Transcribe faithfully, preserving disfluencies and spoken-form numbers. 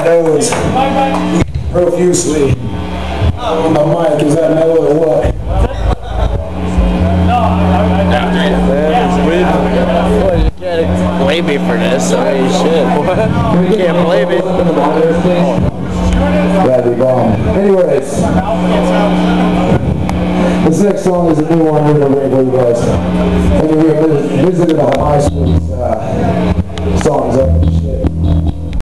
nose profusely on the mic. Is that mellow or what? Blame me for this, so you should. You can't blame me. That'd be bomb. Anyways, this next song is a new one we're going to bring for you guys. And we visited a high school uh, songs up.